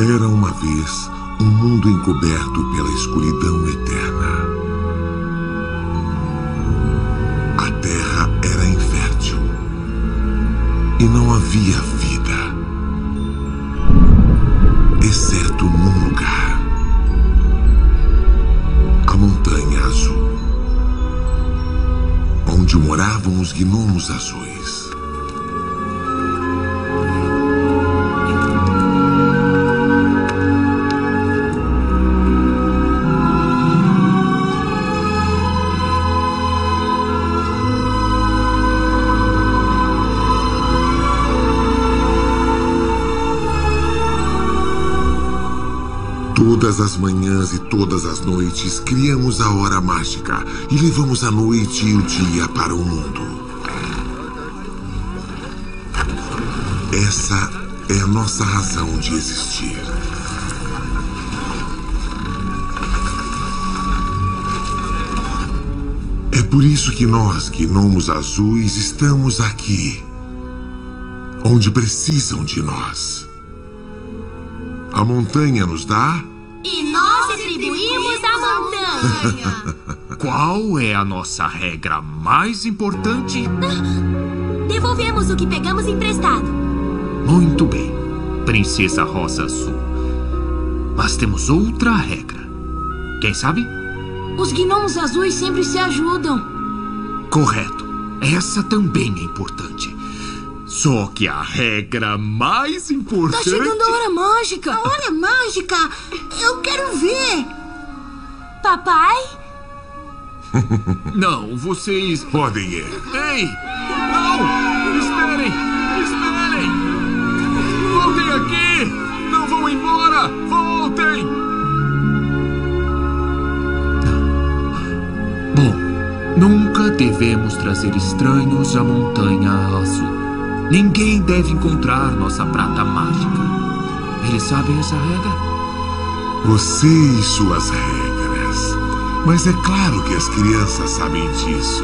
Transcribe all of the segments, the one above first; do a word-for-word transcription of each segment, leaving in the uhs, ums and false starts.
Era uma vez um mundo encoberto pela escuridão eterna. A terra era infértil e não havia vida, exceto num lugar: a Montanha Azul, onde moravam os gnomos azuis. Todas as manhãs e todas as noites criamos a hora mágica e levamos a noite e o dia para o mundo. Essa é a nossa razão de existir. É por isso que nós, gnomos azuis, estamos aqui, onde precisam de nós. A montanha nos dá... E nós retribuímos a montanha. Qual é a nossa regra mais importante? Devolvemos o que pegamos emprestado. Muito bem, Princesa Rosa Azul. Mas temos outra regra. Quem sabe? Os gnomos azuis sempre se ajudam. Correto. Essa também é importante. Só que a regra mais importante... Tá chegando a hora mágica. A hora mágica? Eu quero ver. Papai? Não, vocês... Podem ir. Ei! Não! Esperem! Esperem! Voltem aqui! Não vão embora! Voltem! Bom, nunca devemos trazer estranhos à Montanha Azul. Ninguém deve encontrar nossa prata mágica. Eles sabem essa regra? Você e suas regras. Mas é claro que as crianças sabem disso.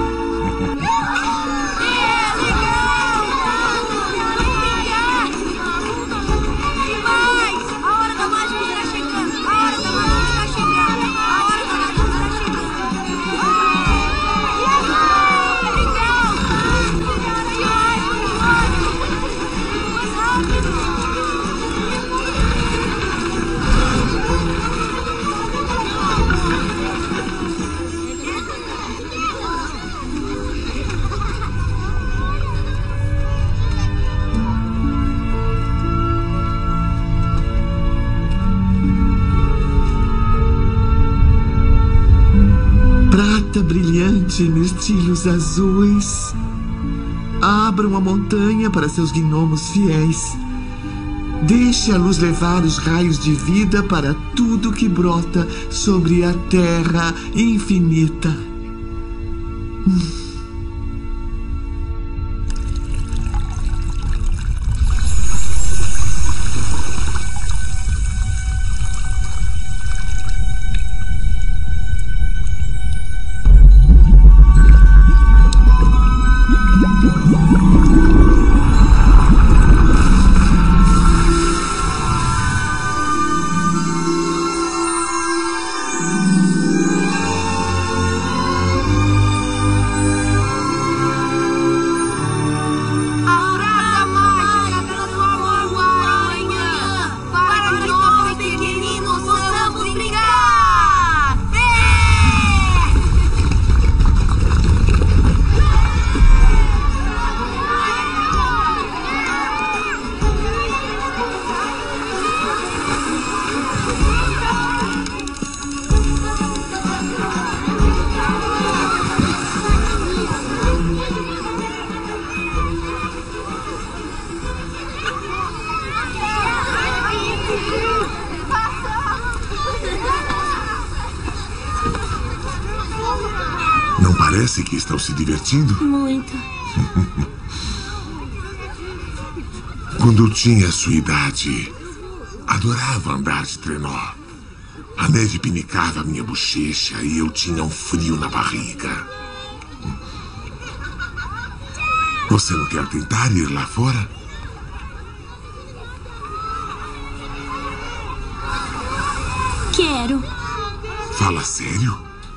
Prata brilhante, mirtilhos azuis. Abram a montanha para seus gnomos fiéis. Deixe a luz levar os raios de vida para tudo que brota sobre a terra infinita. Hum. Não parece que estão se divertindo? Muito. Quando eu tinha a sua idade, adorava andar de trenó. A neve pinicava a minha bochecha e eu tinha um frio na barriga. Você não quer tentar ir lá fora? Quero. Fala sério?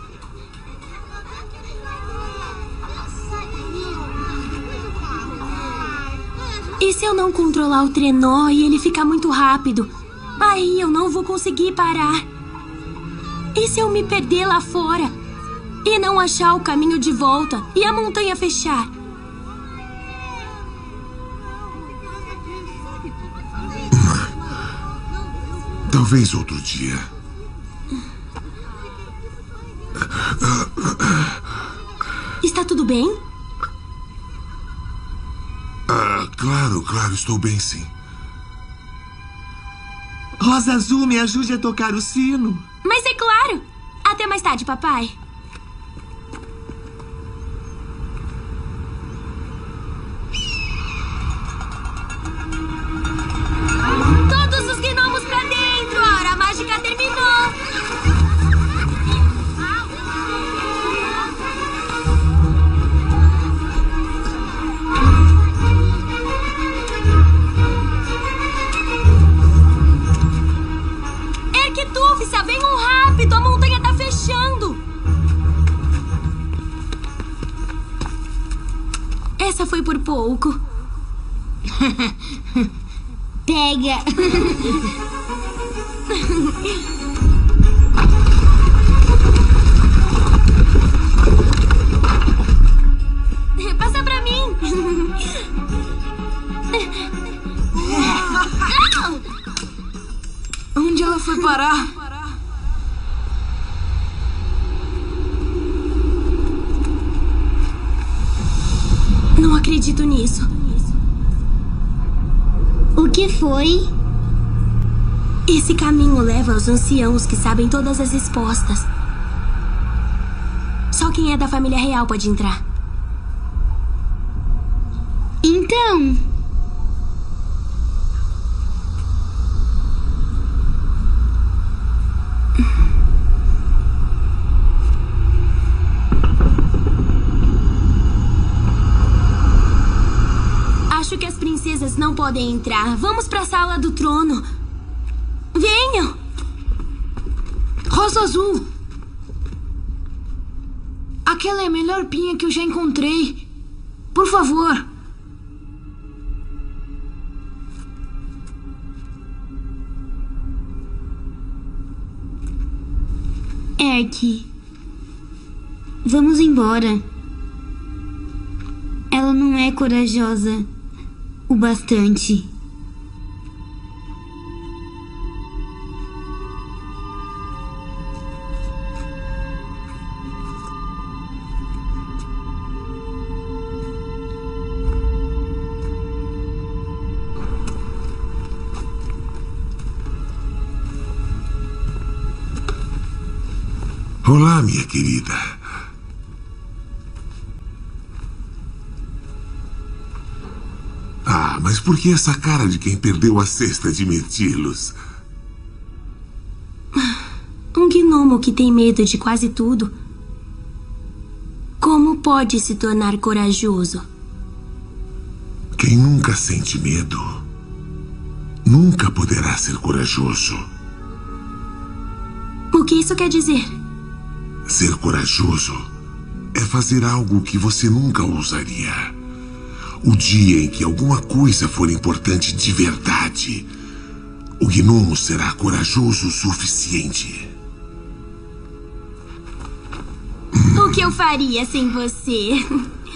E se eu não controlar o trenó e ele ficar muito rápido? Aí eu não vou conseguir parar. E se eu me perder lá fora? E não achar o caminho de volta? E a montanha fechar? Talvez outro dia. Está tudo bem? Ah, claro, claro, estou bem sim. Rosa Azul, me ajude a tocar o sino. Mas é claro! Até mais tarde, papai. Todos os gnomos pra dentro! A hora mágica terminou! Erquitufsa, venham rápido! A montanha tá fechando! Essa foi por pouco. Pega! Passa pra mim! Onde ela foi parar? Não acredito nisso. O que foi? Esse caminho leva aos anciãos que sabem todas as respostas. Só quem é da família real pode entrar. Então... Acho que as princesas não podem entrar. Vamos pra sala do trono. Venham! Rosa Azul! Aquela é a melhor pinha que eu já encontrei. Por favor. Erk, vamos embora. Ela não é corajosa o bastante. Olá, minha querida. Ah, mas por que essa cara de quem perdeu a cesta de mirtilos? Um gnomo que tem medo de quase tudo. Como pode se tornar corajoso? Quem nunca sente medo, nunca poderá ser corajoso. O que isso quer dizer? Ser corajoso é fazer algo que você nunca ousaria. O dia em que alguma coisa for importante de verdade, o gnomo será corajoso o suficiente. O que eu faria sem você?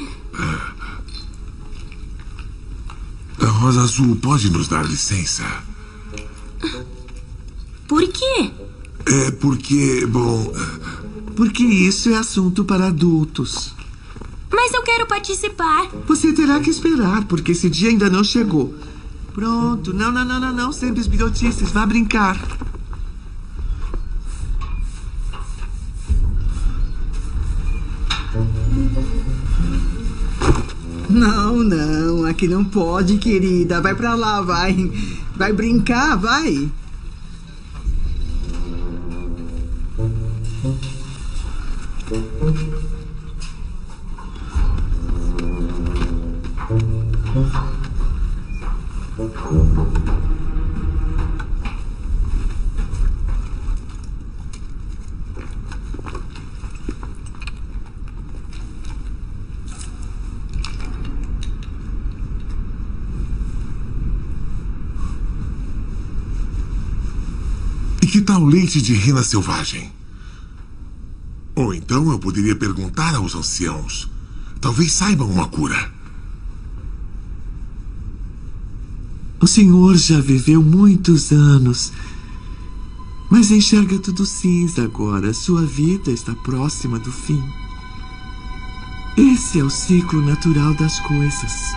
A Rosa Azul pode nos dar licença? Por quê? É porque, bom... Porque isso é assunto para adultos. Mas eu quero participar. Você terá que esperar, porque esse dia ainda não chegou. Pronto. Não, não, não, não, não. Sem bisbilhotices. Vá brincar. Não, não. Aqui não pode, querida. Vai pra lá, vai. Vai brincar, vai. que tal leite de rena selvagem? Ou então eu poderia perguntar aos anciãos. Talvez saibam uma cura. O senhor já viveu muitos anos, mas enxerga tudo cinza agora. Sua vida está próxima do fim. Esse é o ciclo natural das coisas.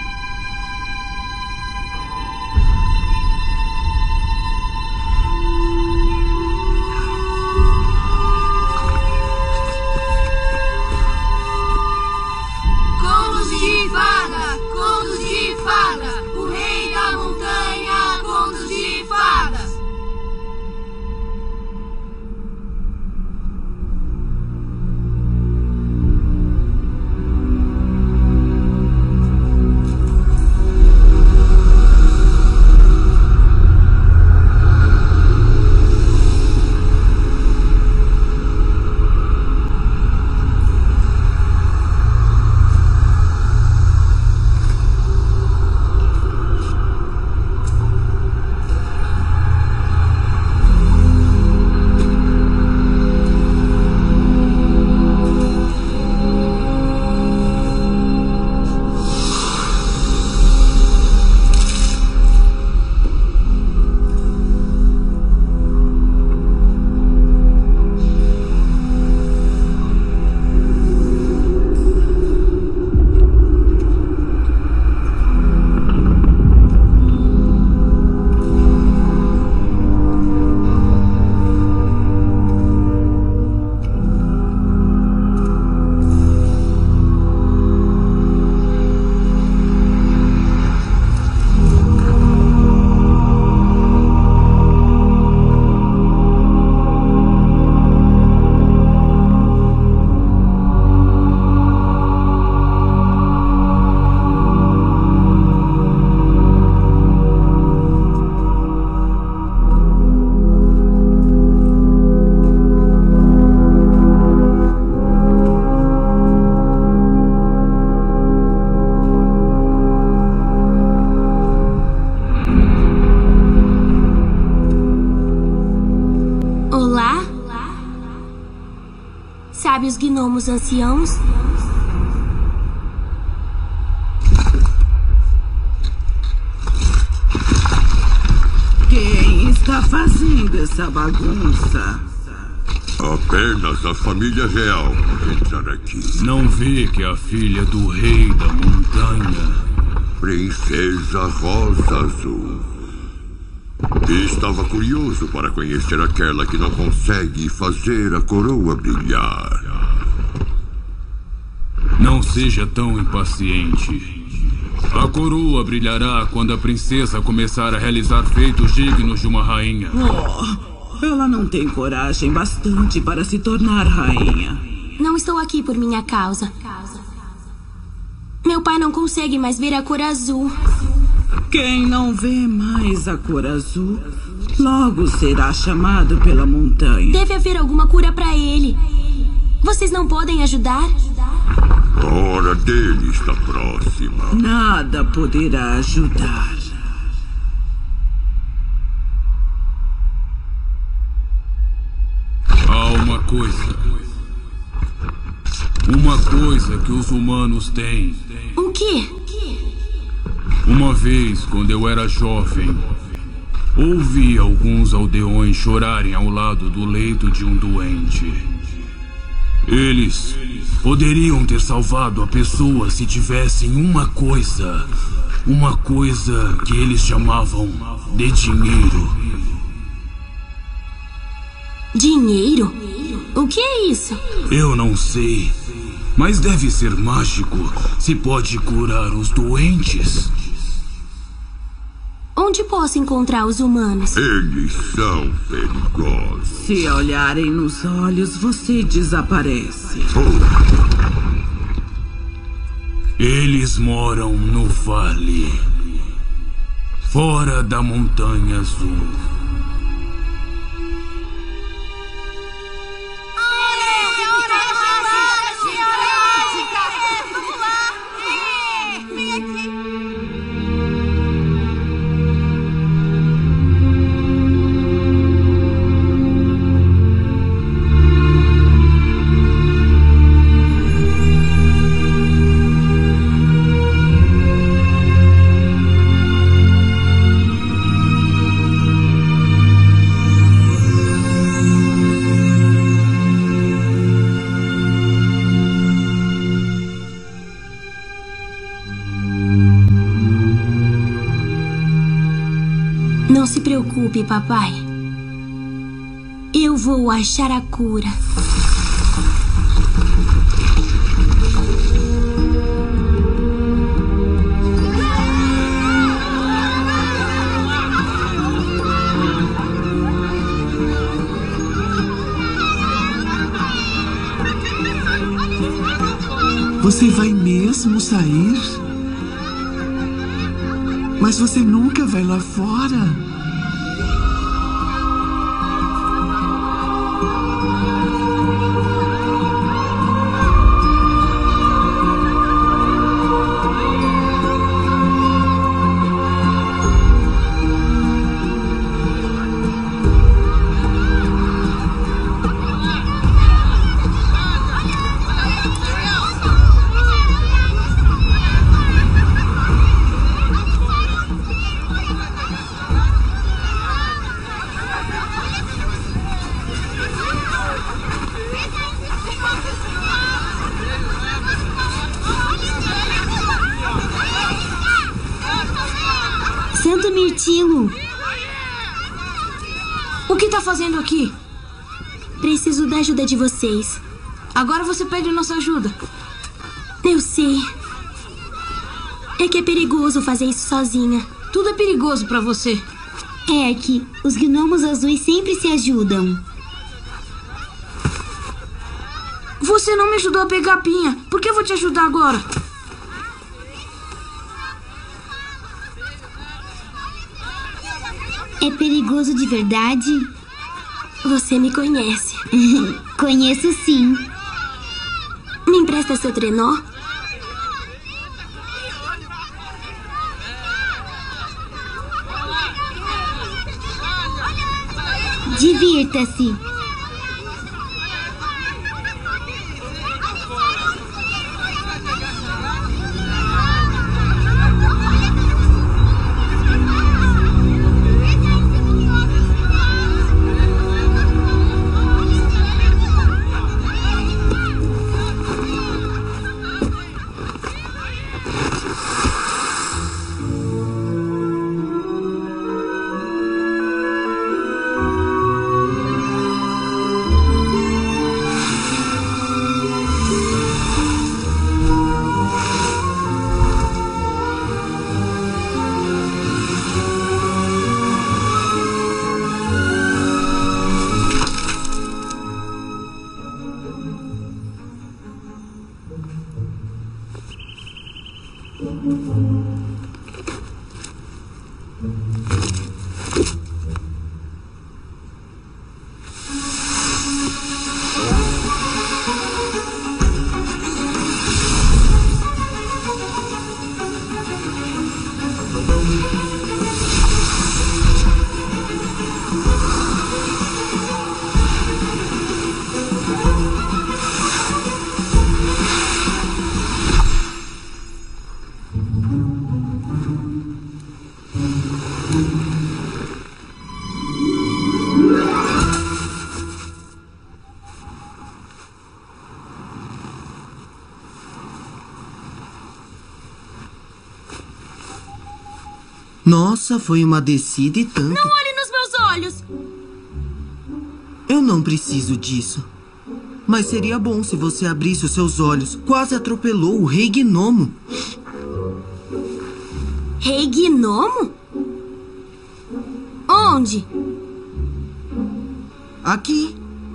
Sábios gnomos anciãos? Quem está fazendo essa bagunça? Apenas a família real pode entrar aqui. Não vê que é a filha do rei da montanha? Princesa Rosa Azul. E estava curioso para conhecer aquela que não consegue fazer a coroa brilhar. Não seja tão impaciente. A coroa brilhará quando a princesa começar a realizar feitos dignos de uma rainha. Oh, ela não tem coragem bastante para se tornar rainha. Não estou aqui por minha causa. Meu pai não consegue mais ver a cor azul. Quem não vê mais a cor azul, logo será chamado pela montanha. Deve haver alguma cura para ele. Vocês não podem ajudar? A hora dele está próxima. Nada poderá ajudar. Há uma coisa. Uma coisa que os humanos têm. O quê? Uma vez, quando eu era jovem, ouvi alguns aldeões chorarem ao lado do leito de um doente. Eles poderiam ter salvado a pessoa se tivessem uma coisa. Uma coisa que eles chamavam de dinheiro. Dinheiro? O que é isso? Eu não sei, mas deve ser mágico se pode curar os doentes. Onde posso encontrar os humanos? Eles são perigosos. Se olharem nos olhos, você desaparece. Oh. Eles moram no vale, fora da Montanha Azul. preocupe, papai. Eu vou achar a cura. Você vai mesmo sair? Mas você nunca vai lá fora. Santo Mirtilo! O que tá fazendo aqui? Preciso da ajuda de vocês. Agora você pede nossa ajuda. Eu sei. É que é perigoso fazer isso sozinha. Tudo é perigoso pra você. Herc, os gnomos azuis sempre se ajudam. Você não me ajudou a pegar a pinha. Por que eu vou te ajudar agora? É perigoso de verdade? Você me conhece. Conheço sim. Me empresta seu trenó? Divirta-se. Nossa, foi uma descida e tanto. Não olhe nos meus olhos! Eu não preciso disso. Mas seria bom se você abrisse os seus olhos. Quase atropelou o Rei Gnomo. Rei Gnomo? Onde? Aqui.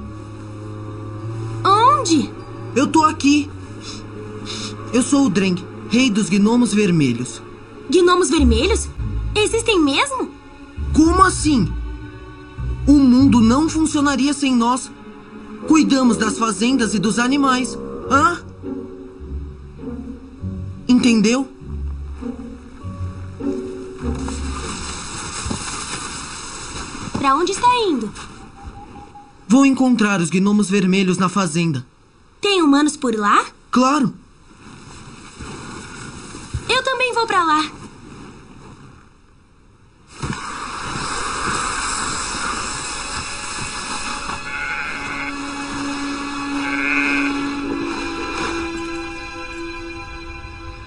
Onde? Eu tô aqui. Eu sou o Dreng, Rei dos Gnomos Vermelhos. Gnomos vermelhos? Existem mesmo? Como assim? O mundo não funcionaria sem nós. Cuidamos das fazendas e dos animais. Hã? Entendeu? Pra onde está indo? Vou encontrar os gnomos vermelhos na fazenda. Tem humanos por lá? Claro. Eu também vou pra lá.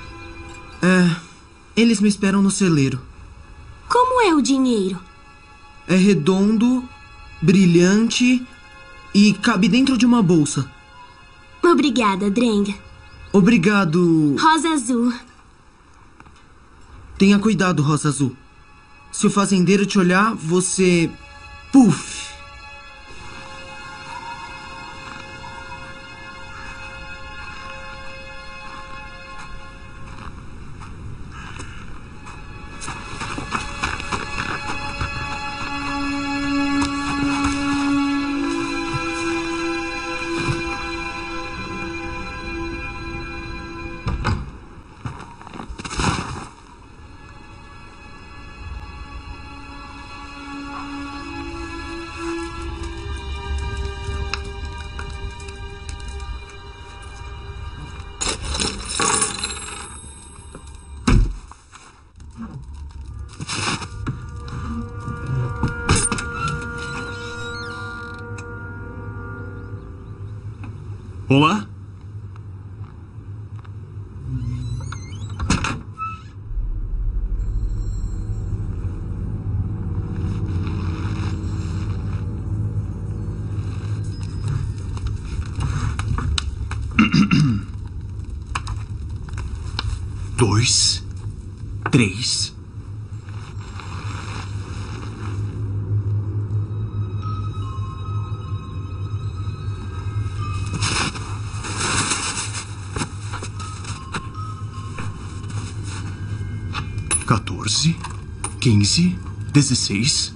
É, eles me esperam no celeiro. Como é o dinheiro? É redondo, brilhante e cabe dentro de uma bolsa. Obrigada, Dreng. Obrigado. Rosa Azul. Tenha cuidado, Rosa Azul. Se o fazendeiro te olhar, você... Puf! Olá? Dois, três. Quatorze, quinze, dezesseis.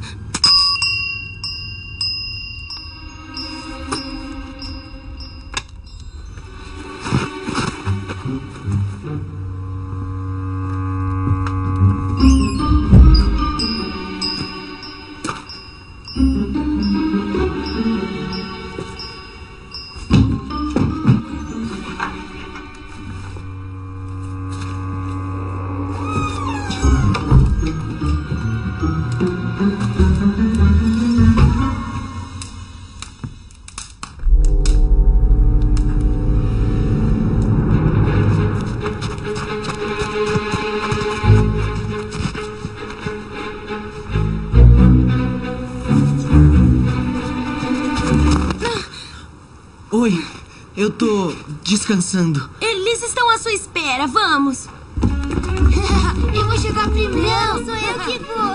Oi, eu tô descansando. Eles estão à sua espera, vamos. Eu vou chegar primeiro. Não, sou eu que vou.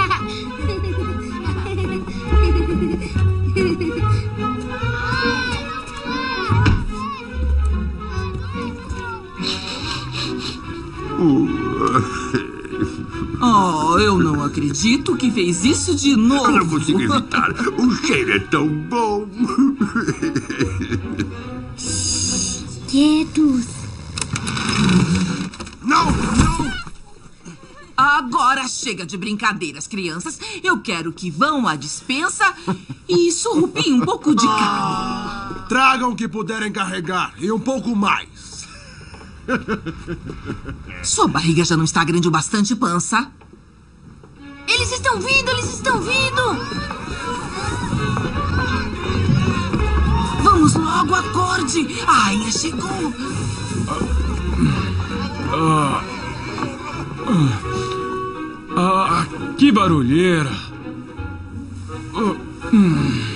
Oh, eu não acredito que fez isso de novo. Eu não consigo evitar. O cheiro é tão bom. Quietos. Não, não. Agora chega de brincadeiras, crianças. Eu quero que vão à despensa e surrupem um pouco de carne. Tragam o que puderem carregar e um pouco mais. Sua barriga já não está grande o bastante, pança? Eles estão vindo, eles estão vindo. Vamos logo, acorde. A rainha chegou. Ah, ah, ah, que barulheira. Ah, hum.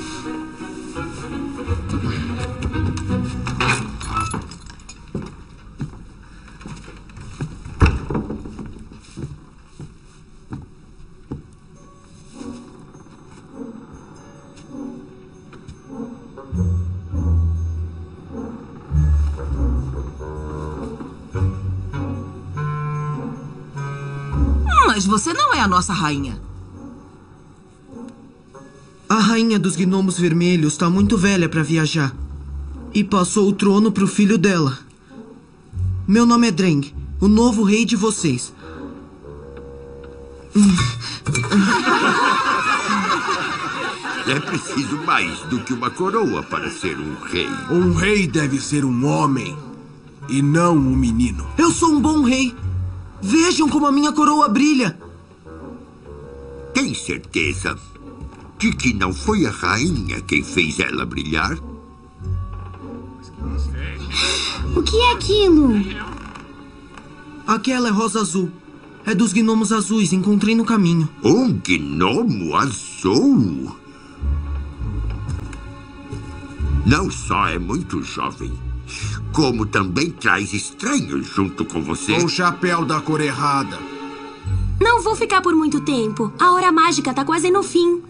Mas você não é a nossa rainha. A rainha dos gnomos vermelhos está muito velha para viajar. E passou o trono pro filho dela. Meu nome é Dreng, o novo rei de vocês. É preciso mais do que uma coroa para ser um rei. Um rei deve ser um homem e não um menino. Eu sou um bom rei. Vejam como a minha coroa brilha. Tem certeza de que não foi a rainha quem fez ela brilhar? O que é aquilo? Aquela é Rosa Azul. É dos gnomos azuis, encontrei no caminho. Um gnomo azul? Não só é muito jovem, como também traz estranhos junto com você. Com o chapéu da cor errada. Não vou ficar por muito tempo. A hora mágica tá quase no fim.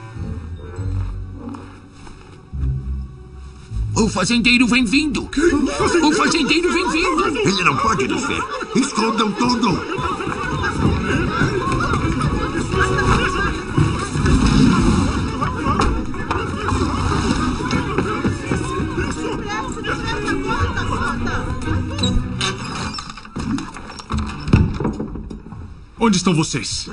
O fazendeiro vem vindo! O fazendeiro vem vindo! Ele não pode nos ver! Escondam tudo! Onde estão vocês?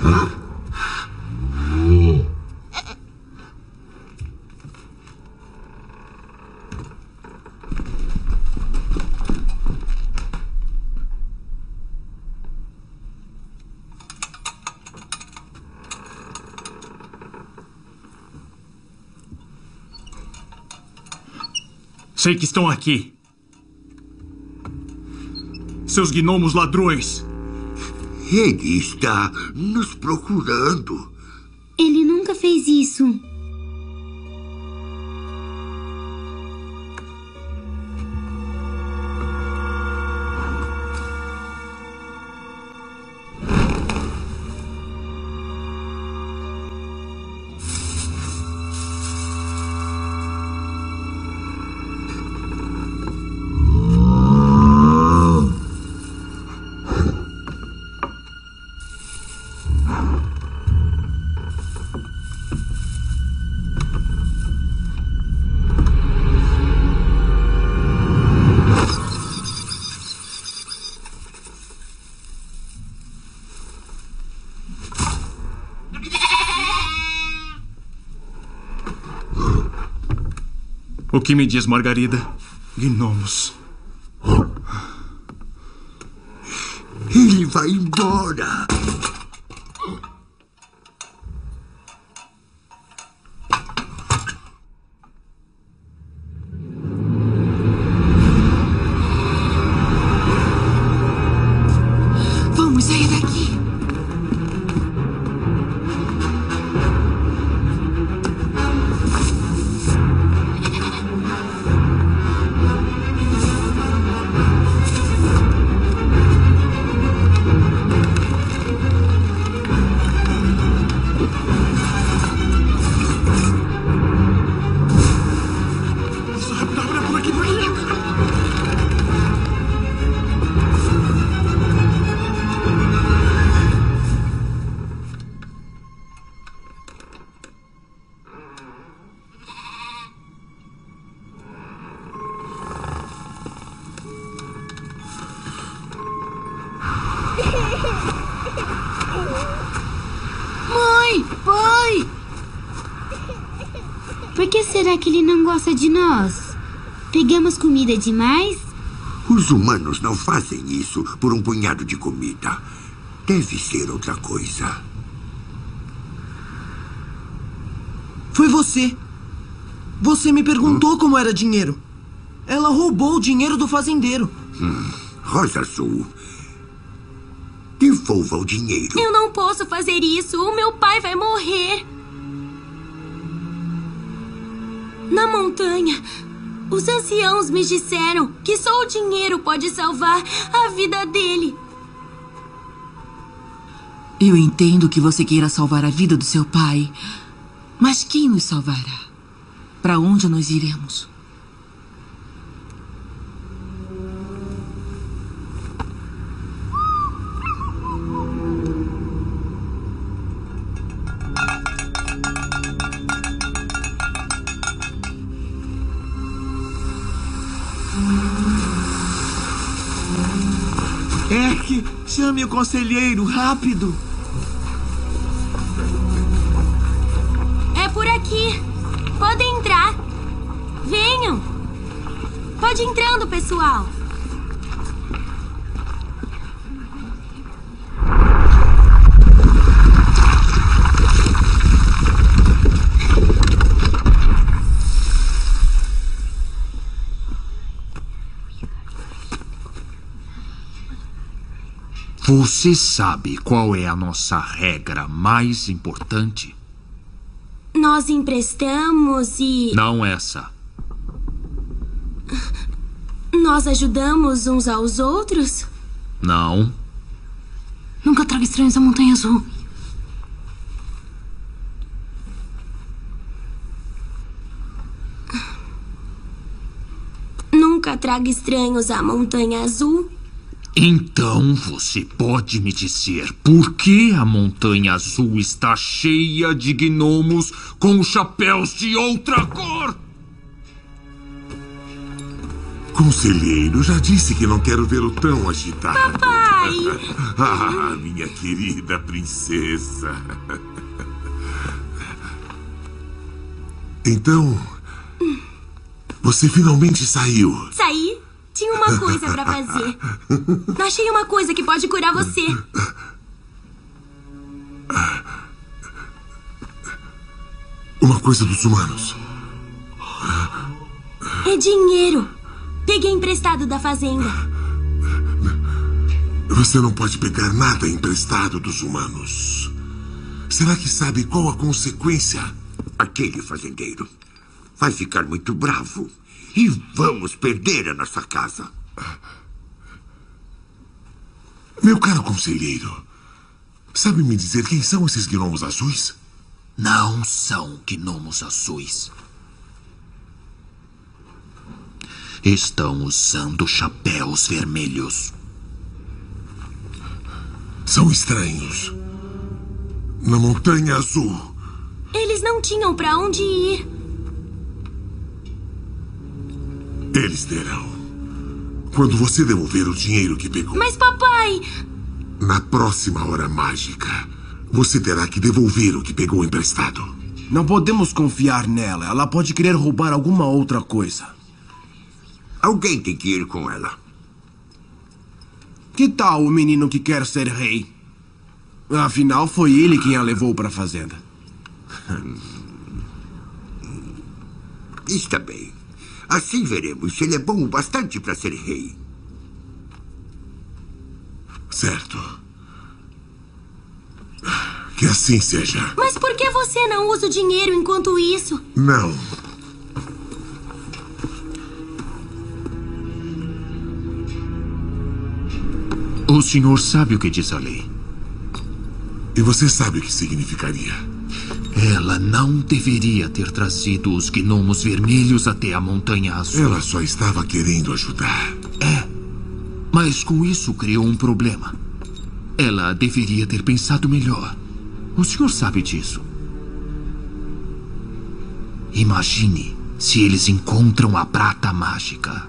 Sei que estão aqui. Seus gnomos ladrões. Ele está nos procurando. Ele nunca fez isso. O que me diz, Margarida? Gnomos. Ele vai embora. Vamos sair daqui. Mãe! Pai! Por que será que ele não gosta de nós? Pegamos comida demais? Os humanos não fazem isso por um punhado de comida. Deve ser outra coisa. Foi você. Você me perguntou hum? como era dinheiro. Ela roubou o dinheiro do fazendeiro. Hum, Rosa Azul. Devolva o dinheiro. Eu não posso fazer isso. O meu pai vai morrer. Na montanha, os anciãos me disseram que só o dinheiro pode salvar a vida dele. Eu entendo que você queira salvar a vida do seu pai. Mas quem nos salvará? Para onde nós iremos? Erk, chame o conselheiro, rápido. É por aqui. Podem entrar. Venham. Pode ir entrando, pessoal. Você sabe qual é a nossa regra mais importante? Nós emprestamos e... Não essa. Nós ajudamos uns aos outros? Não. Nunca traga estranhos à Montanha Azul. Nunca traga estranhos à Montanha Azul? Então você pode me dizer por que a Montanha Azul está cheia de gnomos com chapéus de outra cor? Conselheiro, já disse que não quero vê-lo tão agitado. Papai! Ah, minha querida princesa. Então, você finalmente saiu. Saí? Tinha uma coisa pra fazer. Achei uma coisa que pode curar você. Uma coisa dos humanos. É dinheiro. Peguei emprestado da fazenda. Você não pode pegar nada emprestado dos humanos. Será que sabe qual a consequência? Aquele fazendeiro vai ficar muito bravo. E vamos perder a nossa casa. Meu caro conselheiro, sabe me dizer quem são esses gnomos azuis? Não são gnomos azuis. Estão usando chapéus vermelhos. São estranhos. Na Montanha Azul. Eles não tinham pra onde ir. Eles terão. Quando você devolver o dinheiro que pegou. Mas, papai... Na próxima hora mágica, você terá que devolver o que pegou emprestado. Não podemos confiar nela. Ela pode querer roubar alguma outra coisa. Alguém tem que ir com ela. Que tal o menino que quer ser rei? Afinal, foi ele quem a levou para a fazenda. Está bem. Assim veremos se ele é bom o bastante para ser rei. Certo. Que assim seja. Mas por que você não usa o dinheiro enquanto isso? Não. O senhor sabe o que diz a lei. E você sabe o que significaria? Ela não deveria ter trazido os gnomos vermelhos até a Montanha Azul. Ela só estava querendo ajudar. É, mas com isso criou um problema. Ela deveria ter pensado melhor. O senhor sabe disso. Imagine se eles encontram a prata mágica.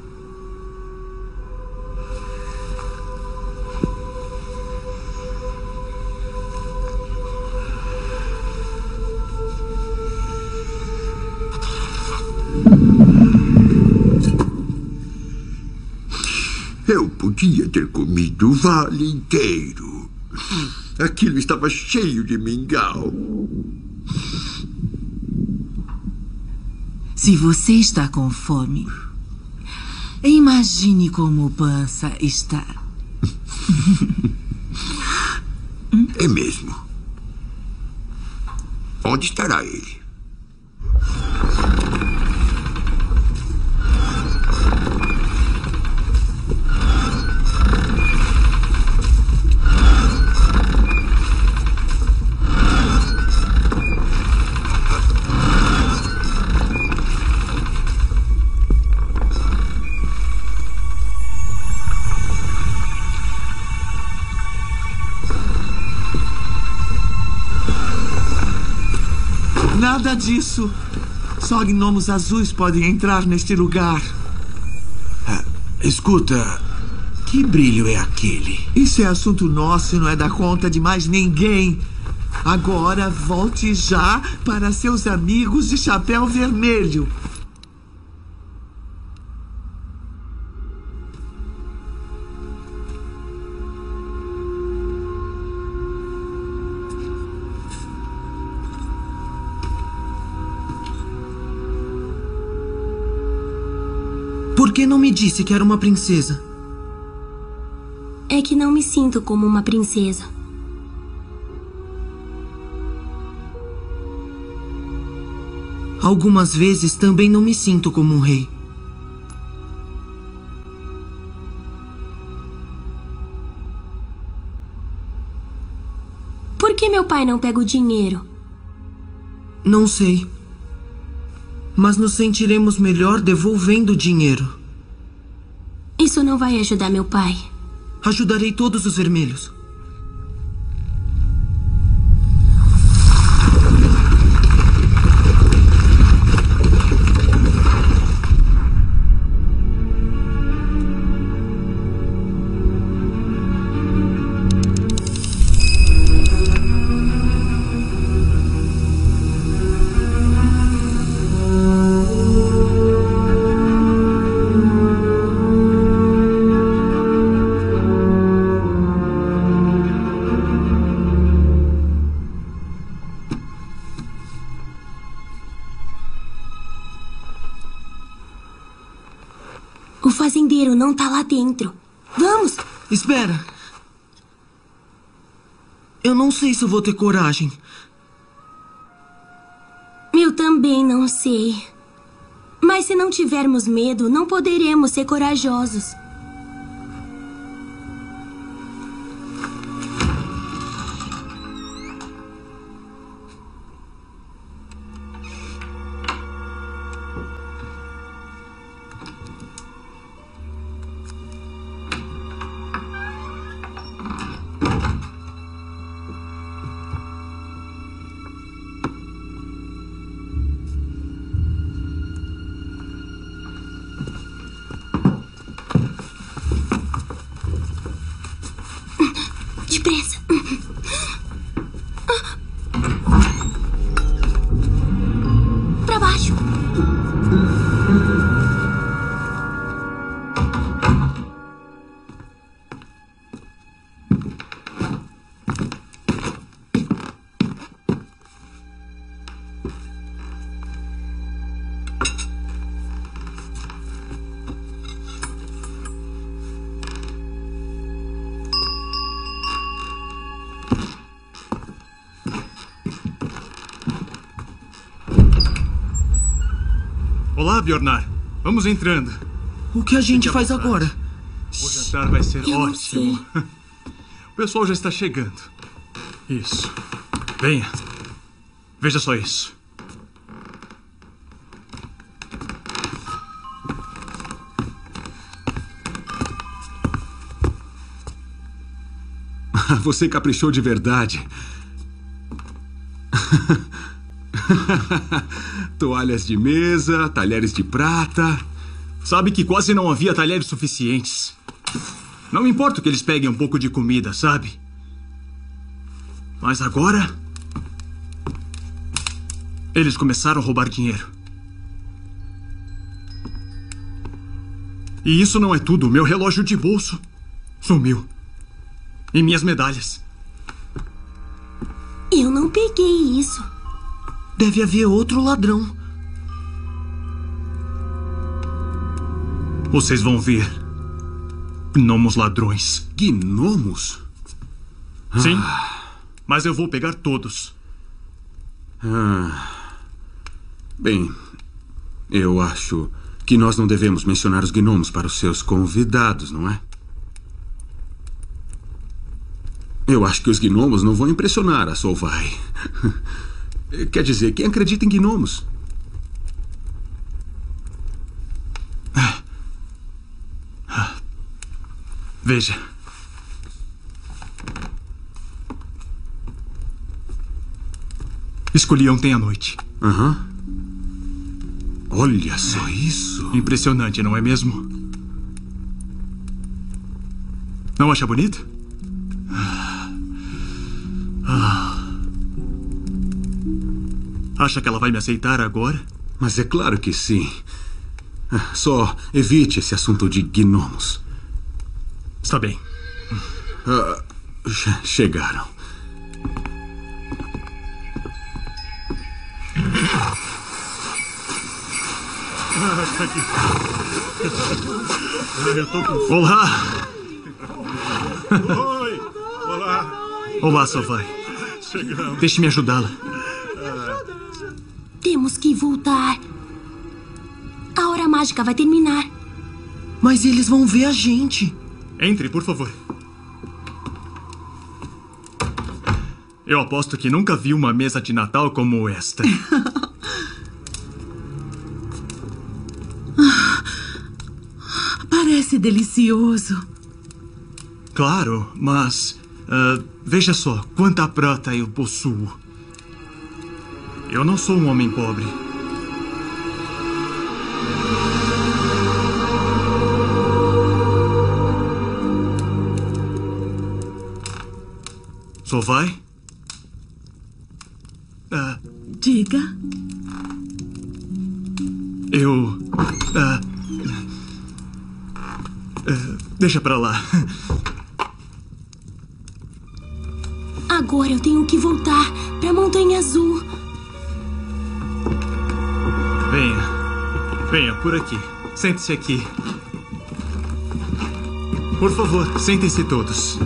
Eu podia ter comido o vale inteiro. Aquilo estava cheio de mingau. Se você está com fome, imagine como o Pança está. É mesmo. Onde estará ele? Nada disso. Só gnomos azuis podem entrar neste lugar. Ah, escuta, que brilho é aquele? Isso é assunto nosso e não é da conta de mais ninguém. Agora volte já para seus amigos de chapéu vermelho. Por que não me disse que era uma princesa? É que não me sinto como uma princesa. Algumas vezes também não me sinto como um rei. Por que meu pai não pega o dinheiro? Não sei. Mas nos sentiremos melhor devolvendo o dinheiro. Isso não vai ajudar meu pai. Ajudarei todos os vermelhos. O fazendeiro não tá lá dentro. Vamos! Espera! Eu não sei se eu vou ter coragem. Eu também não sei. Mas se não tivermos medo, não poderemos ser corajosos. Depressa. Pra baixo. Olá, Bjornar. Vamos entrando. O que a gente faz agora? O jantar vai ser Eu não ótimo. O pessoal já está chegando. Isso. Venha. Veja só isso. Você caprichou de verdade. Toalhas de mesa, talheres de prata. Sabe que quase não havia talheres suficientes. Não me importa que eles peguem um pouco de comida, sabe? Mas agora... eles começaram a roubar dinheiro. E isso não é tudo. Meu relógio de bolso sumiu. E minhas medalhas. Eu não peguei isso. Deve haver outro ladrão. Vocês vão ver. Gnomos ladrões. Gnomos? Sim. Mas eu vou pegar todos. Ah. Bem, eu acho que nós não devemos mencionar os gnomos para os seus convidados, não é? Eu acho que os gnomos não vão impressionar a Solvay. Quer dizer, quem acredita em gnomos? Veja. Escolhi ontem à noite. Aham. Olha só isso. Impressionante, não é mesmo? Não acha bonito? Acha que ela vai me aceitar agora? Mas é claro que sim. Só evite esse assunto de gnomos. Está bem. Uh, chegaram. Olá! Oi! Olá! Olá, Sovai. Chegamos. Deixe-me ajudá-la. Temos que voltar. A hora mágica vai terminar. Mas eles vão ver a gente. Entre, por favor. Eu aposto que nunca vi uma mesa de Natal como esta. Parece delicioso. Claro, mas... Uh, veja só, quanta prata eu possuo. Eu não sou um homem pobre. Sovai? Uh, Diga. Eu... Uh, uh, deixa pra lá. Agora eu tenho que voltar pra Montanha Azul. Venha. Venha, por aqui. Sente-se aqui. Por favor, sentem-se todos.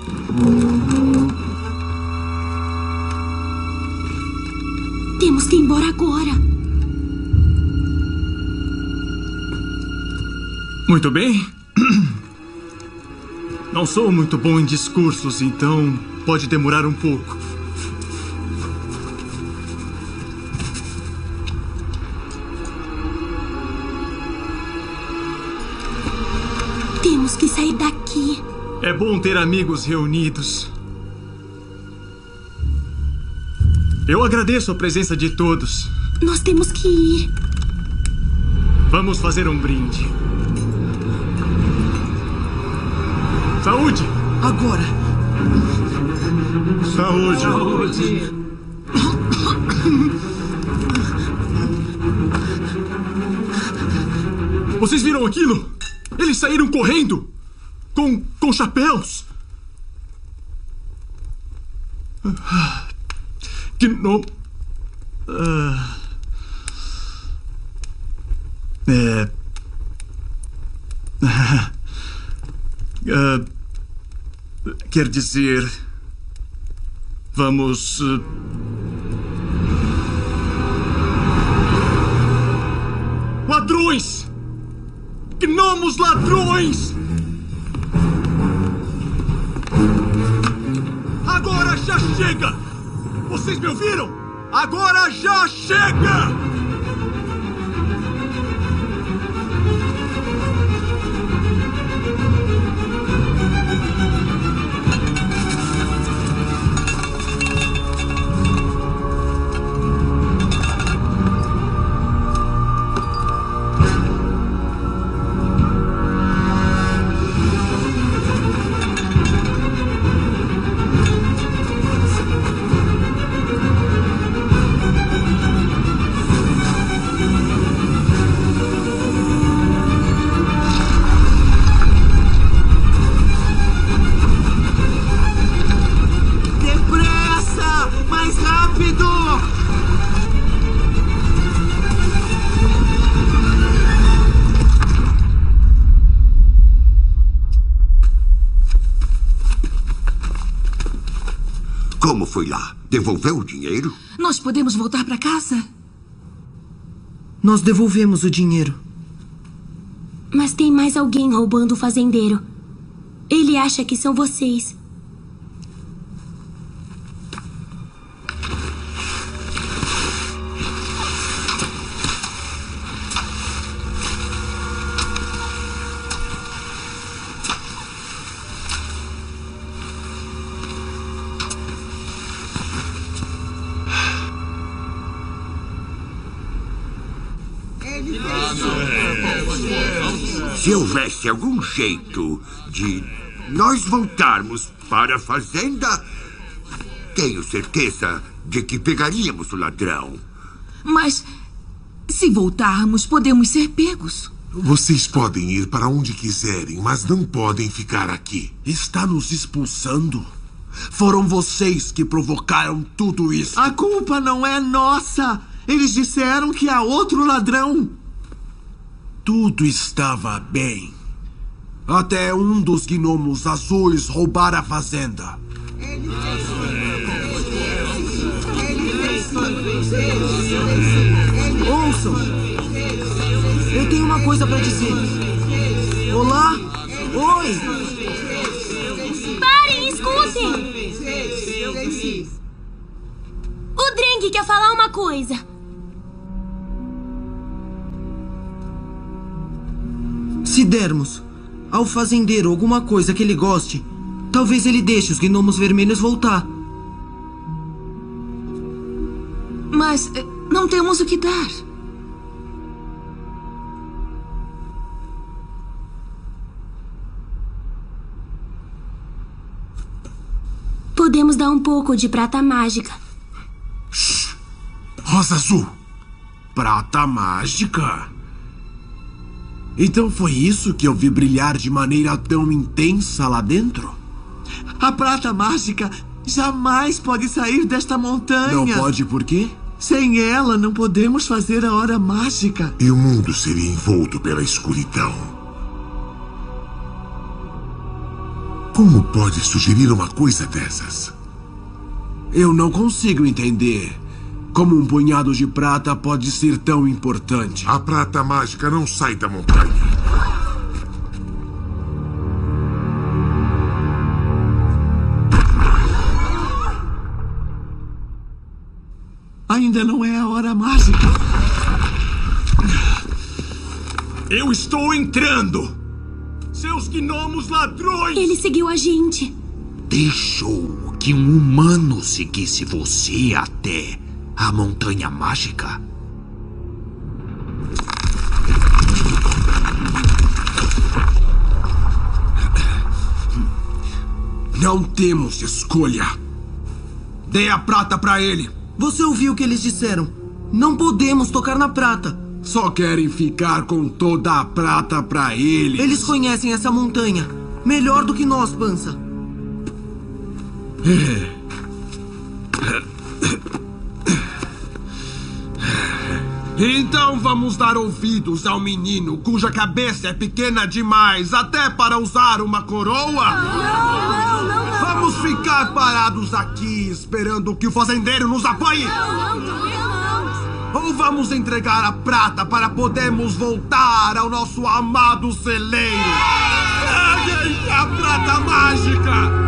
Temos que ir embora agora. Muito bem. Não sou muito bom em discursos, então pode demorar um pouco. Temos que sair daqui. É bom ter amigos reunidos. Eu agradeço a presença de todos. Nós temos que ir. Vamos fazer um brinde. Saúde! Agora! Saúde! Saúde! Vocês viram aquilo? Eles saíram correndo! Com, com chapéus! Que não... Uh, é... Uh, quer dizer... Vamos... Uh... Ladrões! Gnomos ladrões! Agora já chega! Vocês me ouviram? Agora já chega! Como foi lá? Devolveu o dinheiro? Nós podemos voltar para casa? Nós devolvemos o dinheiro. Mas tem mais alguém roubando o fazendeiro. Ele acha que são vocês. Se houvesse algum jeito de nós voltarmos para a fazenda, tenho certeza de que pegaríamos o ladrão. Mas se voltarmos, podemos ser pegos. Vocês podem ir para onde quiserem, mas não podem ficar aqui. Está nos expulsando? Foram vocês que provocaram tudo isso. A culpa não é nossa. Eles disseram que há outro ladrão. Tudo estava bem. Até um dos gnomos azuis roubar a fazenda. Ouçam! Eu tenho uma coisa pra dizer. Olá? Oi! Parem, escutem! O Dreng quer falar uma coisa. Se dermos ao fazendeiro alguma coisa que ele goste, talvez ele deixe os gnomos vermelhos voltar. Mas eh, não temos o que dar. Podemos dar um pouco de prata mágica. Shhh. Rosa azul. Prata mágica? Então foi isso que eu vi brilhar de maneira tão intensa lá dentro? A prata mágica jamais pode sair desta montanha. Não pode por quê? Sem ela, não podemos fazer a hora mágica. E o mundo seria envolto pela escuridão. Como pode sugerir uma coisa dessas? Eu não consigo entender como um punhado de prata pode ser tão importante. A prata mágica não sai da montanha. Ainda não é a hora mágica. Eu estou entrando! Seus gnomos ladrões! Ele seguiu a gente. Deixou que um humano seguisse você até a montanha mágica? Não temos escolha. Dê a prata pra ele. Você ouviu o que eles disseram? Não podemos tocar na prata. Só querem ficar com toda a prata pra eles. Eles conhecem essa montanha melhor do que nós, Pança. Então vamos dar ouvidos ao menino cuja cabeça é pequena demais até para usar uma coroa? Não, não, não. Vamos ficar parados aqui esperando que o fazendeiro nos apoie? Não, não, não. Ou vamos entregar a prata para podermos voltar ao nosso amado celeiro? Peguem a prata mágica!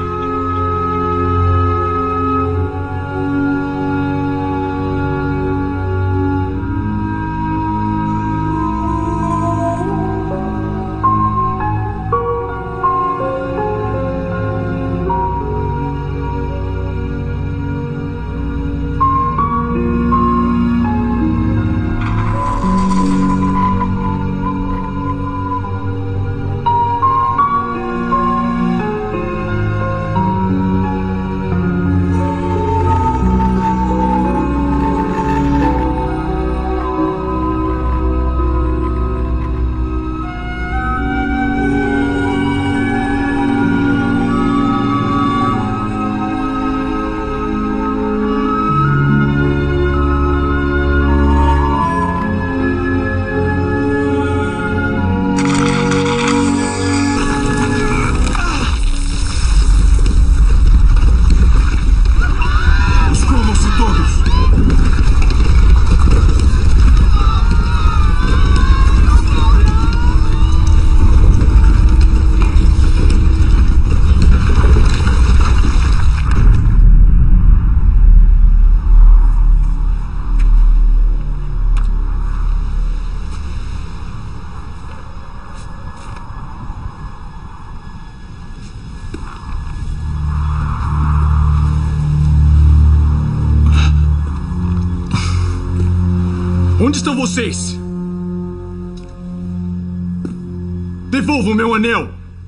Onde estão vocês? Devolva o meu anel!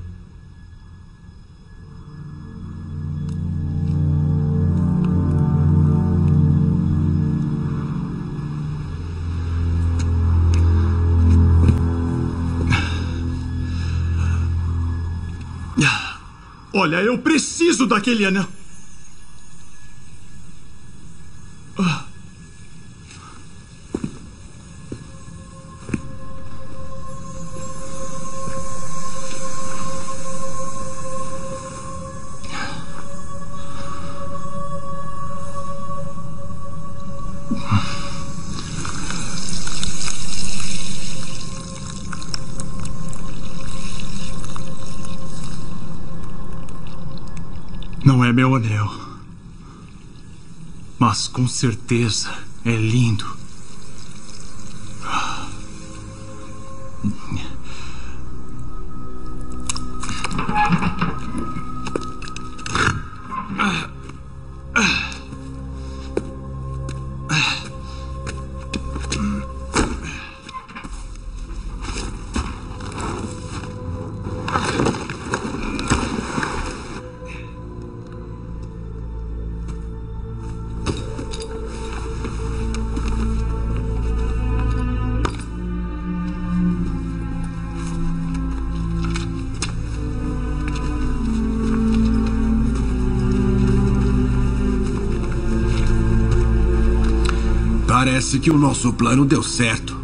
Olha, eu preciso daquele anel. Ah. meu anel. Mas com certeza é lindo. Parece que o nosso plano deu certo.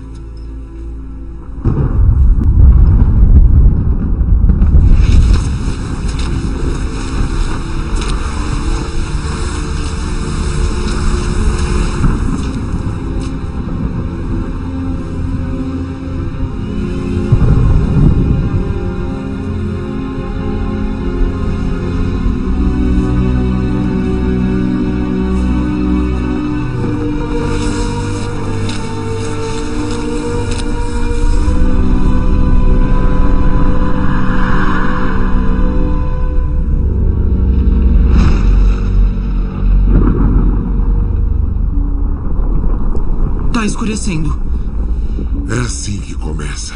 Tá escurecendo. É assim que começa.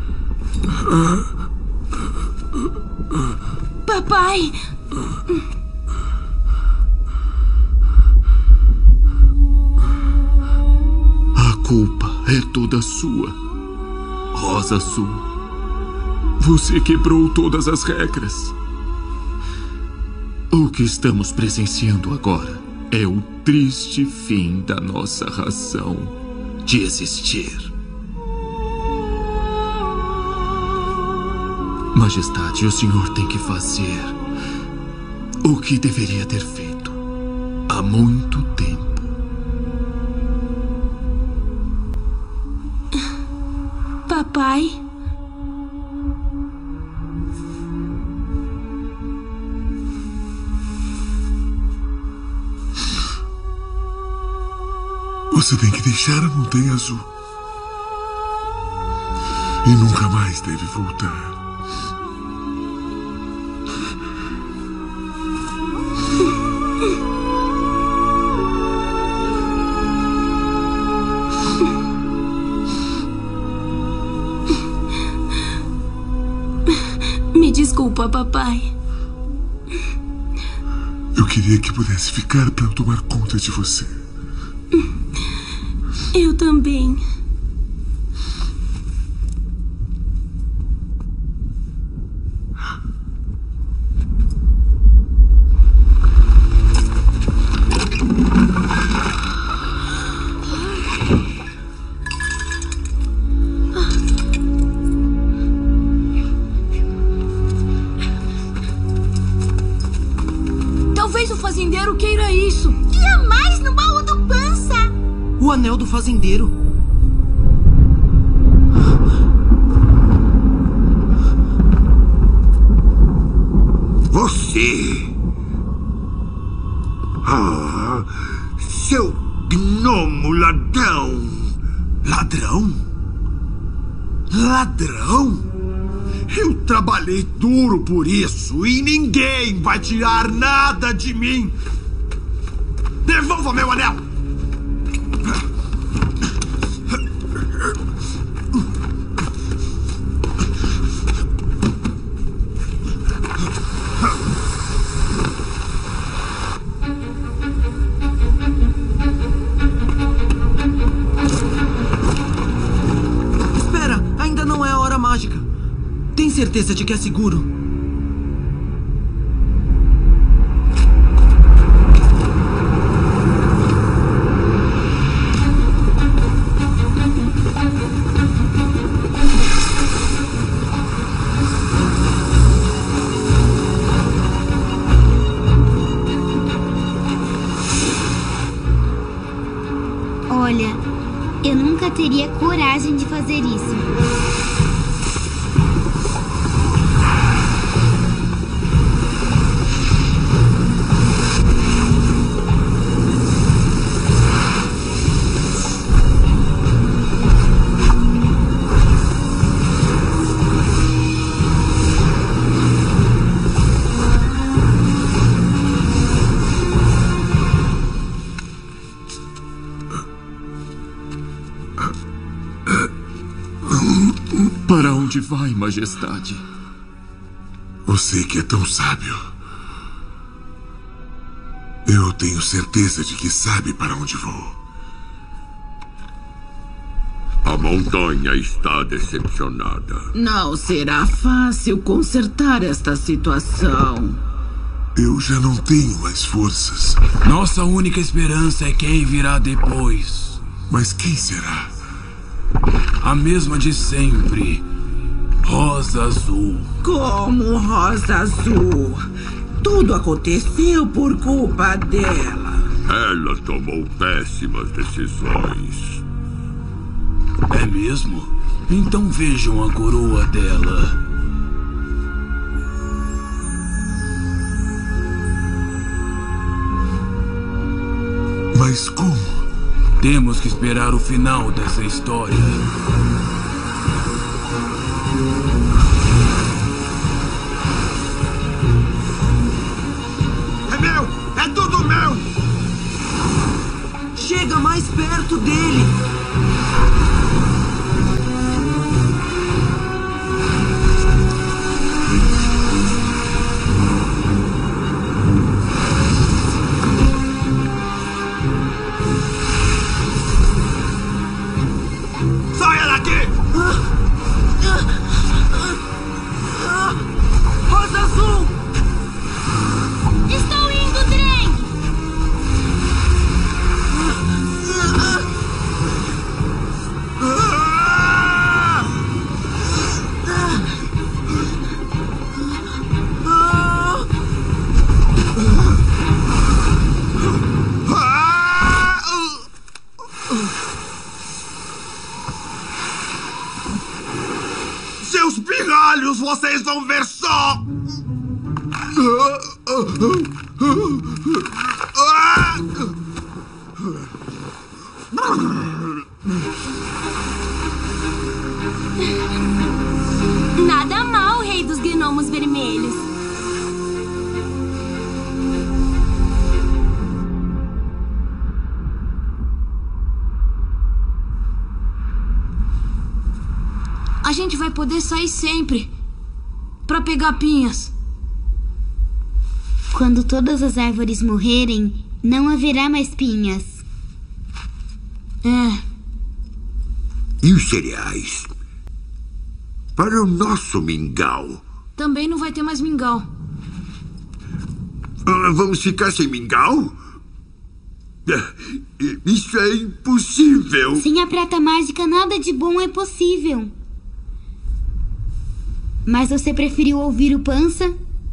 Papai! A culpa é toda sua, Rosa Azul. Você quebrou todas as regras. O que estamos presenciando agora é o triste fim da nossa razão de existir. Majestade, o senhor tem que fazer o que deveria ter feito há muito tempo. Papai? Você tem que deixar a Montanha Azul. E nunca mais deve voltar. Me desculpa, papai. Eu queria que pudesse ficar para eu tomar conta de você. Eu também. Talvez o fazendeiro queira isso. E há mais no baú do Pança. O anel do fazendeiro. Você! Ah, seu gnomo ladrão! Ladrão? Ladrão? Eu trabalhei duro por isso e ninguém vai tirar nada de mim! Devolva meu anel! Espera, ainda não é a hora mágica. Tem certeza de que é seguro? Olha, eu nunca teria coragem de fazer isso. Para onde vai, Majestade? Você que é tão sábio. Eu tenho certeza de que sabe para onde vou. A montanha está decepcionada. Não será fácil consertar esta situação. Eu já não tenho mais forças. Nossa única esperança é quem virá depois. Mas quem será? A mesma de sempre. Rosa Azul. Como Rosa Azul? Tudo aconteceu por culpa dela. Ela tomou péssimas decisões. É mesmo? Então vejam a coroa dela. Mas como? Temos que esperar o final dessa história. É meu! É tudo meu! Chega mais perto dele! Saia daqui! Rosa Azul! Estou indo, Dreng! Seus pirralhos, vocês vão ver só! Nada mal, Rei dos Gnomos Vermelhos. A gente vai poder sair sempre pra pegar pinhas. Quando todas as árvores morrerem, não haverá mais pinhas. É. E os cereais? Para o nosso mingau. Também não vai ter mais mingau. Ah, vamos ficar sem mingau? Ah, Isso é impossível. Sem a prata mágica, nada de bom é possível. Mas você preferiu ouvir o Pança?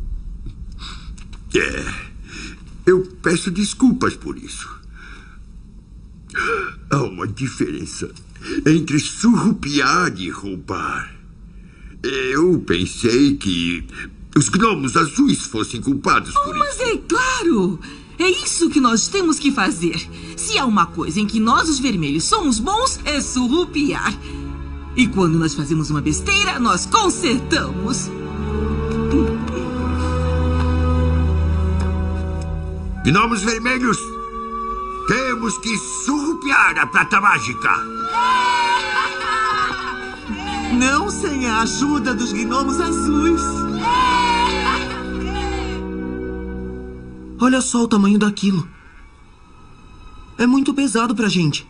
É. Eu peço desculpas por isso. Há uma diferença entre surrupiar e roubar. Eu pensei que os gnomos azuis fossem culpados por Oh, mas isso. é claro! É isso que nós temos que fazer. Se há uma coisa em que nós, os vermelhos, somos bons, é surrupiar. E quando nós fazemos uma besteira, nós consertamos. Gnomos vermelhos, temos que surrupiar a prata mágica. Não sem a ajuda dos gnomos azuis. Olha só o tamanho daquilo. É muito pesado pra gente.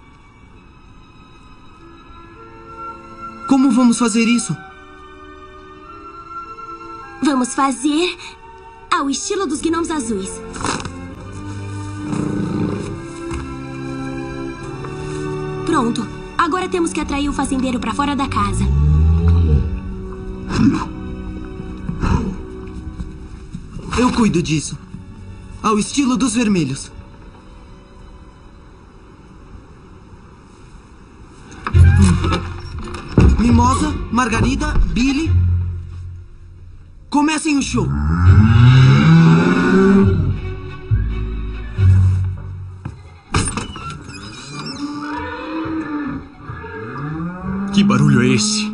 Como vamos fazer isso? Vamos fazer ao estilo dos Gnomos Azuis. Pronto. Agora temos que atrair o fazendeiro pra fora da casa. Eu cuido disso. Ao estilo dos vermelhos. Mimosa, Margarida, Billy. Comecem o show. Que barulho é esse?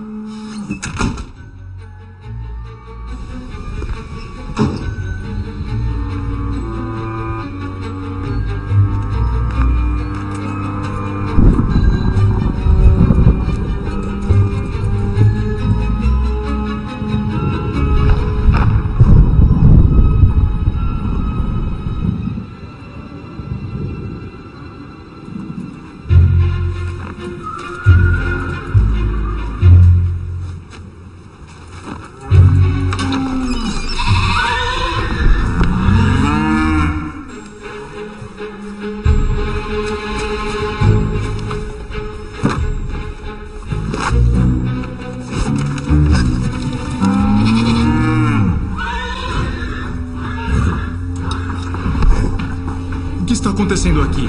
acontecendo aqui?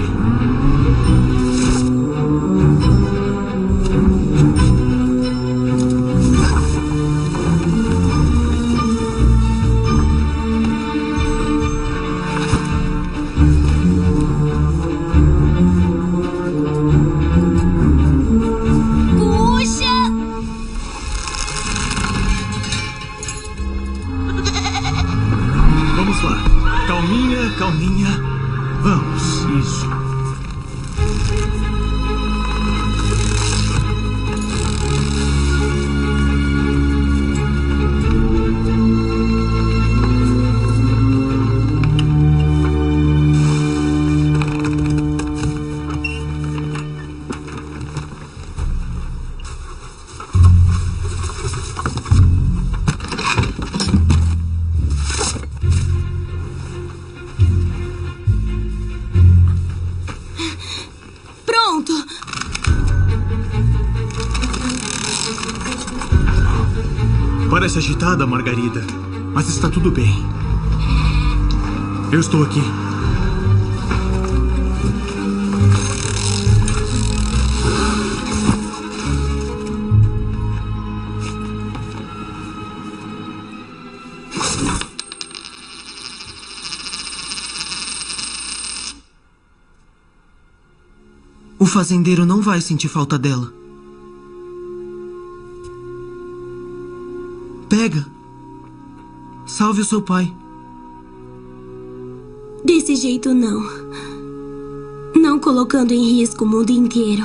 Calminha. Vamos. Isso. Parece agitada, Margarida, mas está tudo bem. Eu estou aqui. O fazendeiro não vai sentir falta dela. Pega. Salve o seu pai. Desse jeito não. Não colocando em risco o mundo inteiro.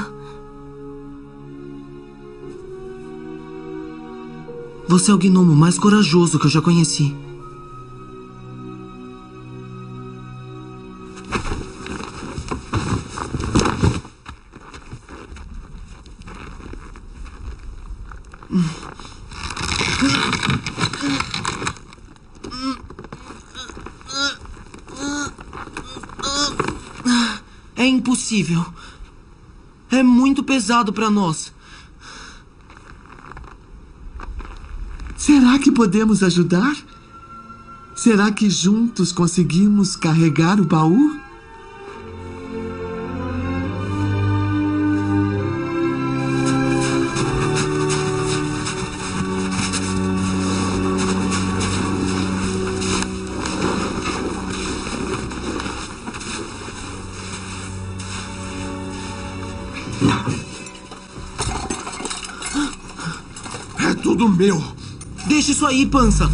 Você é o gnomo mais corajoso que eu já conheci. É impossível. É muito pesado para nós. Será que podemos ajudar? Será que juntos conseguimos carregar o baú? É tudo meu. Deixa isso aí, Pança.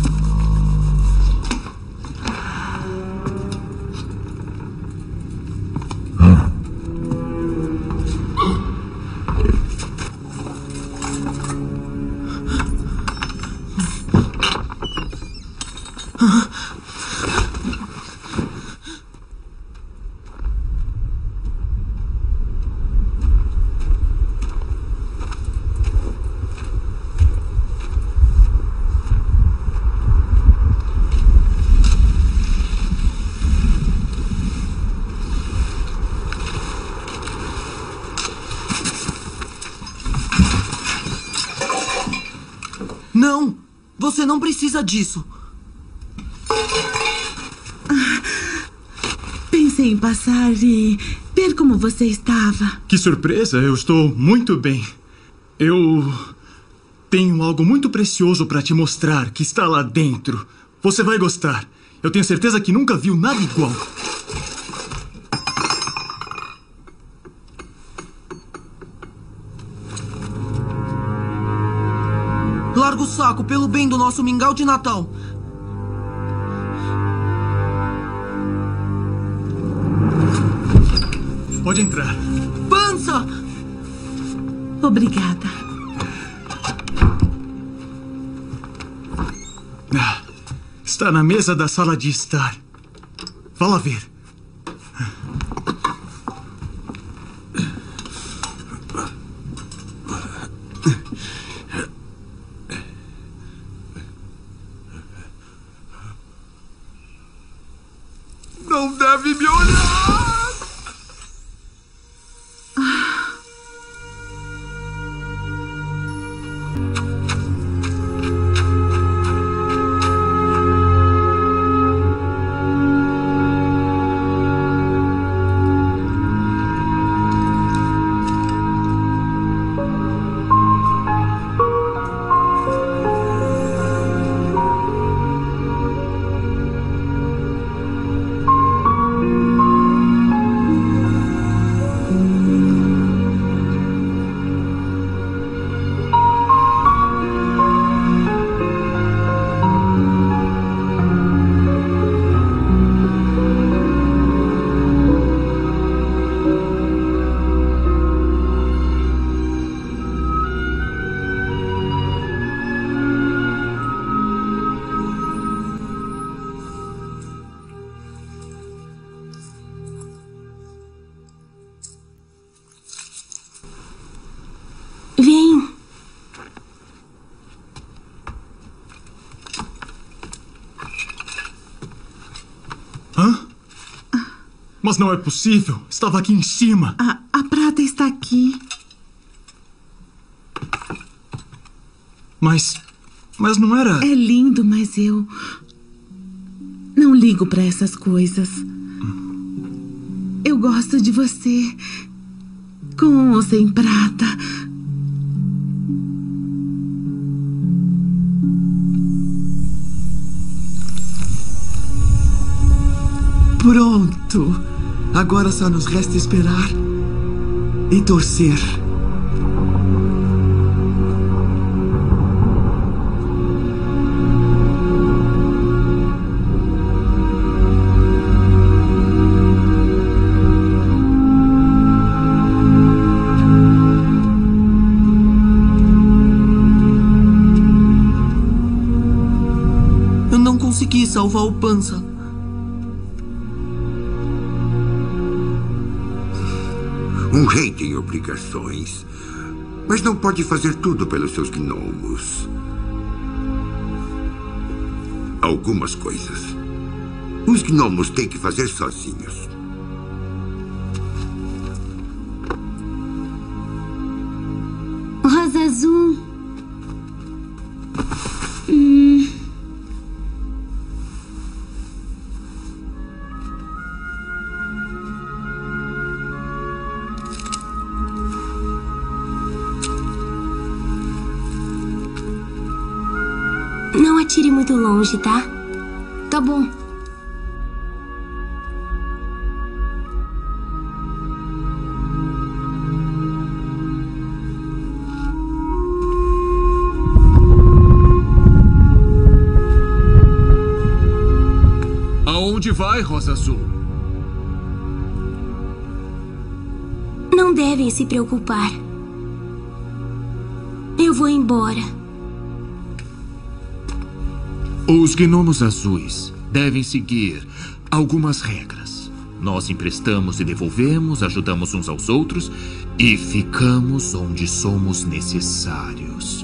Não! Você não precisa disso. Pensei em passar e ver como você estava. Que surpresa! Eu estou muito bem. Eu tenho algo muito precioso para te mostrar que está lá dentro. Você vai gostar. Eu tenho certeza que nunca viu nada igual. Larga o saco pelo bem do nosso mingau de Natal. Pode entrar. Pança! Obrigada. Ah, está na mesa da sala de estar. Vá lá ver. Não deve me olhar! Mas não é possível. Estava aqui em cima. A, a prata está aqui. Mas... Mas não era... É lindo, mas eu... não ligo para essas coisas. Eu gosto de você. Com ou sem prata. Pronto. Agora só nos resta esperar e torcer. Eu não consegui salvar o Pança. Um rei tem obrigações, mas não pode fazer tudo pelos seus gnomos. Algumas coisas os gnomos têm que fazer sozinhos. Rosa Azul. Hum... Não atire muito longe, tá? Tá bom. Aonde vai, Rosa Azul? Não devem se preocupar. Eu vou embora. Os gnomos azuis devem seguir algumas regras. Nós emprestamos e devolvemos, ajudamos uns aos outros e ficamos onde somos necessários.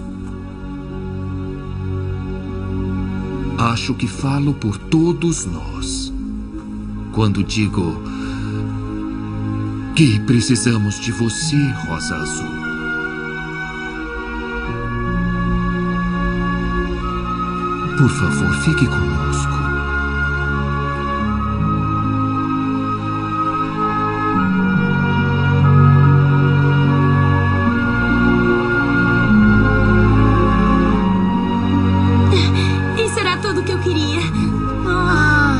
Acho que falo por todos nós quando digo que precisamos de você, Rosa Azul. Por favor, fique conosco. Isso era tudo que eu queria. Ah.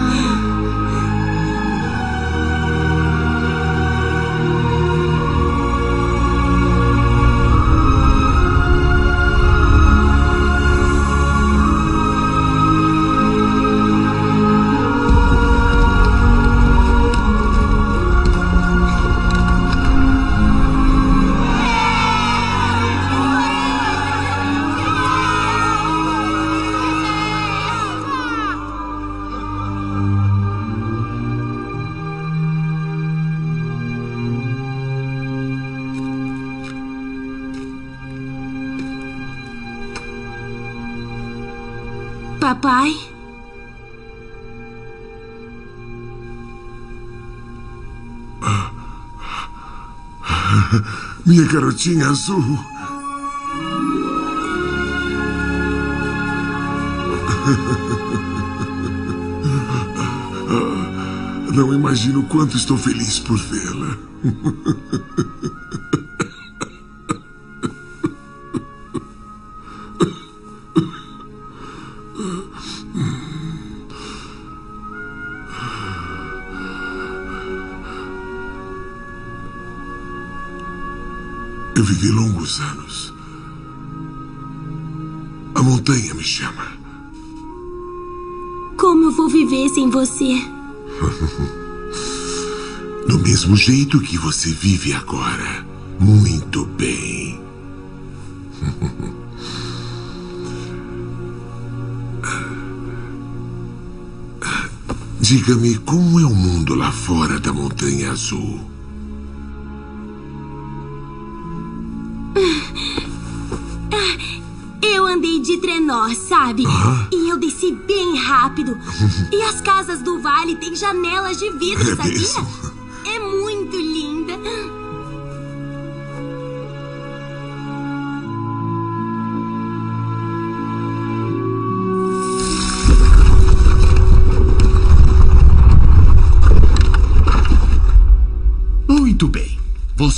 Papai? Minha garotinha azul. Não imagino o quanto estou feliz por vê-la. Eu vivi longos anos. A montanha me chama. Como eu vou viver sem você? Do mesmo jeito que você vive agora. Muito bem. Diga-me, como é o mundo lá fora da Montanha Azul? Eu andei de trenó, sabe? Ah? E eu desci bem rápido. E as casas do vale têm janelas de vidro, É sabia? mesmo?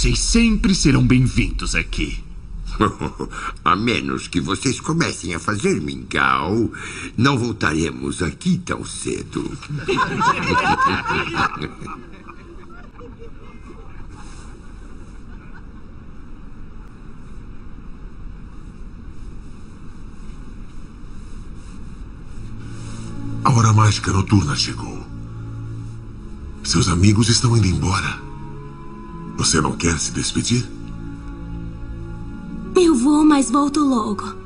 Vocês sempre serão bem-vindos aqui. A menos que vocês comecem a fazer mingau, não voltaremos aqui tão cedo. A hora mágica noturna chegou. Seus amigos estão indo embora. Você não quer se despedir? Eu vou, mas volto logo.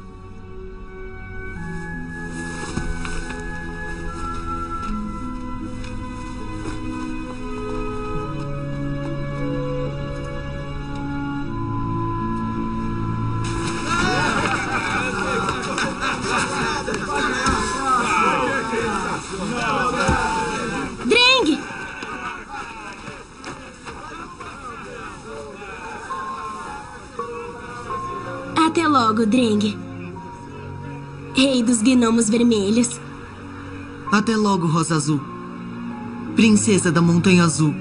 Dreng! Até logo, Dreng. Rei dos Gnomos Vermelhos. Até logo, Rosa Azul. Princesa da Montanha Azul.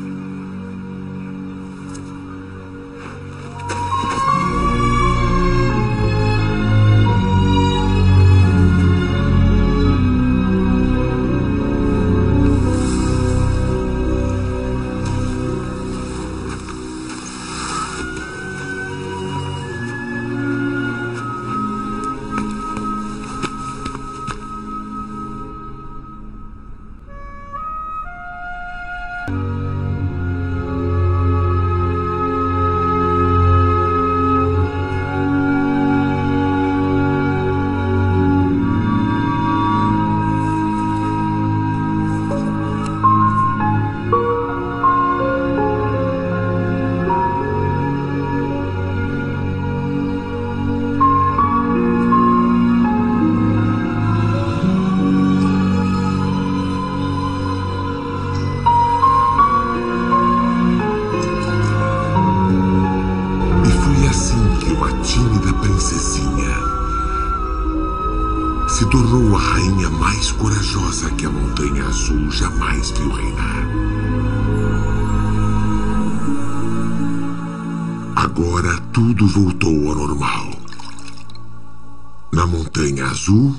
Se tornou a rainha mais corajosa que a Montanha Azul jamais viu reinar. Agora tudo voltou ao normal. Na Montanha Azul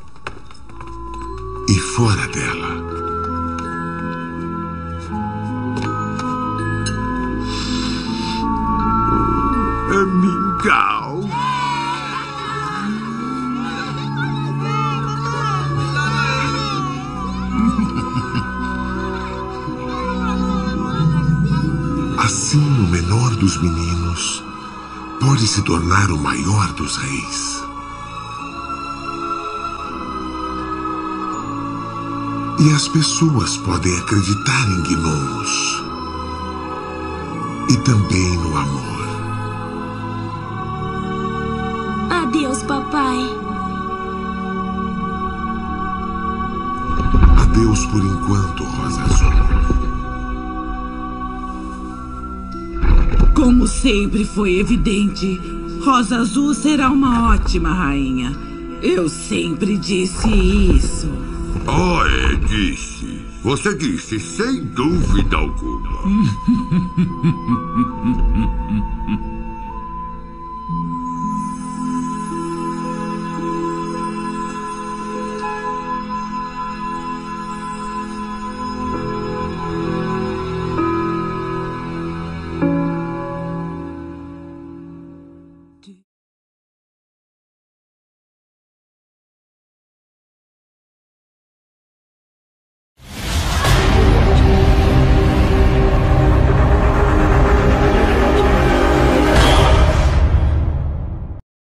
e fora dela. É mingau. Assim, o menor dos meninos pode se tornar o maior dos reis. E as pessoas podem acreditar em gnomos. E também no amor. Adeus, papai. Adeus por enquanto, Rosa Azul. Como sempre foi evidente, Rosa Azul será uma ótima rainha. Eu sempre disse isso. Oh, é, disse. Você disse sem dúvida alguma.